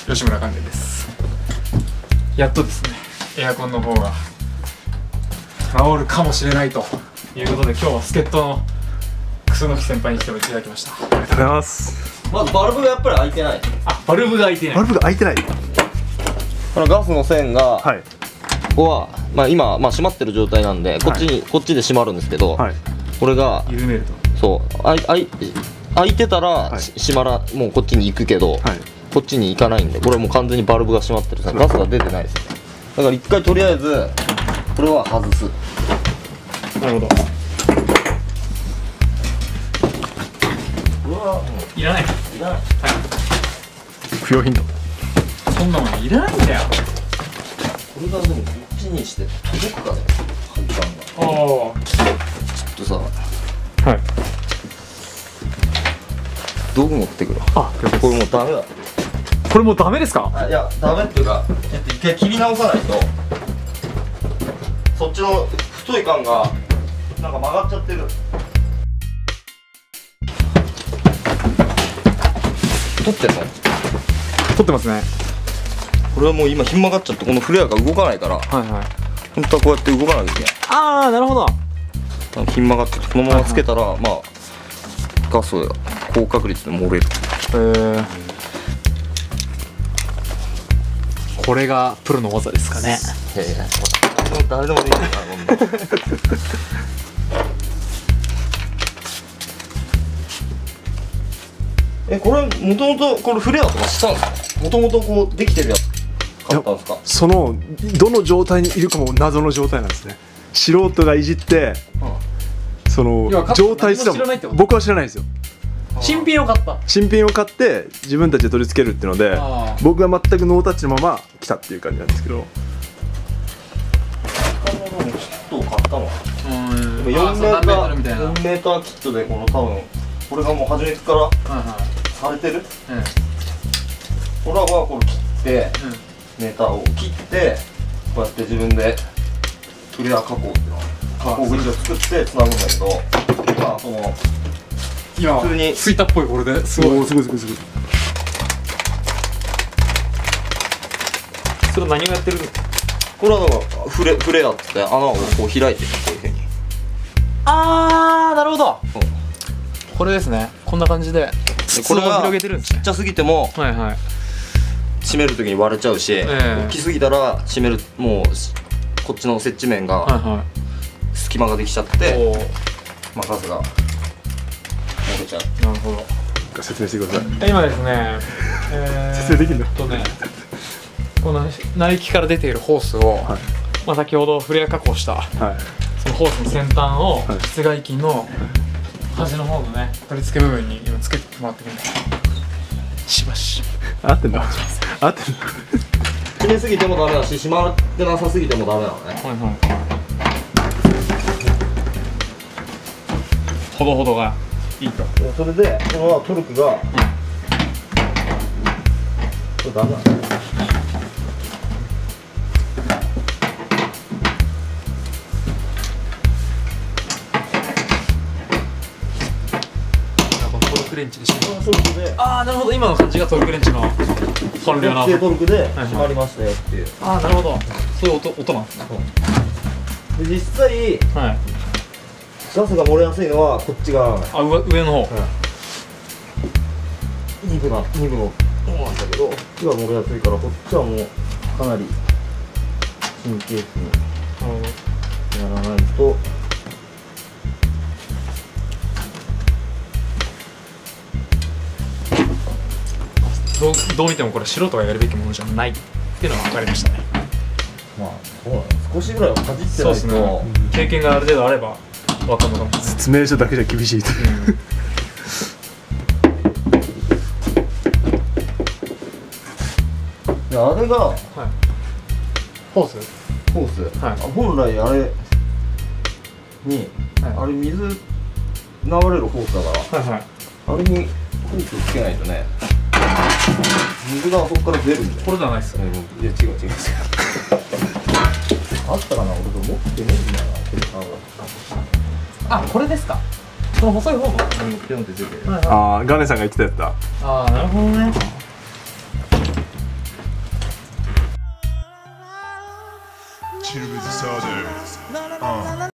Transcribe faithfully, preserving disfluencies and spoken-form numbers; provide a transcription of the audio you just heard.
吉村関連です。やっとですね、エアコンの方が治るかもしれないということで、今日は助っ人の楠木先輩に来ていただきました。 ありがとうございます。 まずバルブがやっぱり開いてない。 あ、バルブが開いてない。 バルブが開いてない。 このガスの線が、はい、ここは、まあ、今、まあ、閉まってる状態なんで、こっちに、はい、こっちで閉まるんですけど、はい、これが緩めると、 そうあいあい開いてたら、はい、閉まらもうこっちに行くけど、はい、こっちに行かないんで、これもう完全にバルブが閉まってる、ガスが出てないです。だから一回とりあえずこれは外す。 なるほど。これはもういらない。いらない。はい。 不要品と。 そんなものいらないんだよ。 これがでもこっちにして届くかね、配管が。ああ。ちょっとさ。はい。道具持ってくる。あ、これもうダメだ。 これもうダメですか？ あ、いや、ダメっていうか、えっと一回切り直さないと、そっちの太い管がなんか曲がっちゃってる。取ってんの？ 取ってますね。 これはもう今ひん曲がっちゃって、このフレアが動かないから、はいはい。本当はこうやって動かなきゃいけない。 ああ、なるほど。 ひん曲がってこのままつけたら、はいはい、まあガスが高確率で漏れる。へえ。 これがプロの技ですかね。 いやいや、誰でもできるな、こんな。え、これもともとこれフレアとかしたんですか？もともとこうできてるやつ買ったんですか？ そのどの状態にいるかも謎の状態なんですね。素人がいじって、うん、その状態すら僕は知らないですよ。 新品を買った。 新品を買って自分たちで取り付けるっていうので、僕は全くノータッチのまま来たっていう感じなんですけど。 他のキットを買ったのはよんメーターみたいなよんメーターキットで、この多分これがもう初めからされてる。これはこれ切って、メーターを切ってこうやって自分でフレア加工っていうの加工口を作ってつなぐんだけど、まあその今普通についたっぽい。これですごいすごいすごいすごい。それ何をやってるの？ これはだからフレフレアって穴をこう開いてる、こういうふうに。 ああ、なるほど。これですね。こんな感じでこれが広げてるんですね。ちっちゃすぎてもはいはい閉めるときに割れちゃうし、大きすぎたら閉める、もうこっちの接地面が隙間ができちゃって、まあガスが漏れちゃう。 なるほど。 説明してください。 今ですね、えー、 説明できるんだとね、この内気から出ているホースを、はい、まあ先ほどフレア加工した、はい、そのホースの先端を室外機の端の方のね取り付け部分に今つけてもらってるんです。しばし合ってんの？合ってんの？ 閉めすぎてもダメだし、閉まってなさすぎてもダメなのね。はいはい。 ほどほどがいいと。 それでこのトルクが、うん、これダメなんだよ。 トルクレンチで閉める。ああ、なるほど。今の感じがトルクレンチの本領な。 トルクで閉まりましたよっていう。 ああ、なるほど。そういう音音なんですね。 で実際、はい、ガスが漏れやすいのはこっち側。 あ、上上の方。 にぶなにぶの方なんだけど、こっちが漏れやすいから、こっちはもうかなり神経質にやらないと。 どう、どう見てもこれ素人がやるべきものじゃないっていうのは分かりましたね。 まあそうだね、少しぐらいはかじってないと、ね、 経験がある程度あれば分かるのかもしれない。 説明書だけじゃ厳しいという、 うん、いやあれが、はい、 ホースホース、はい、本来あれに、はい、あれ水流れるホースだから、はいはい、あれにホースをつけないとね、水があそこから出るんだよ。 これじゃないっすよね。 いや違う違う違うあったかな、俺と持ってねえんだよな。あ、これですか。この細い方のああ、ガネさんが言ってたやつだ。 ああ、なるほどね。 chill with each other. Uh.